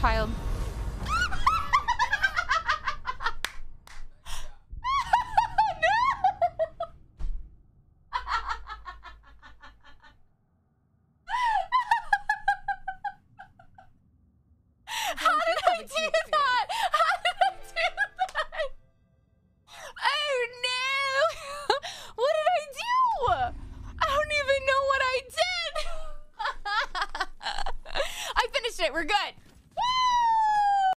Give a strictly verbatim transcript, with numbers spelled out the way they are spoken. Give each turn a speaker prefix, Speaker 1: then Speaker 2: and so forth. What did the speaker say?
Speaker 1: child. How did I do that? How did I do that? Oh no! What did I do? I don't even know what I did. I finished it. We're good.